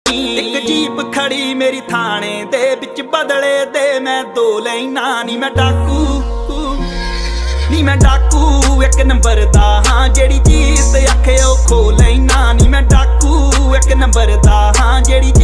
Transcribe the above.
एक जीप खड़ी मेरी थाने दे बिच बदले दे मैं दो लैना नी मैं डाकू एक नंबर दा हाँ जेड़ी चीज आखे ओ खो लैना नी मैं डाकू एक नंबर दा हाँ जेड़ी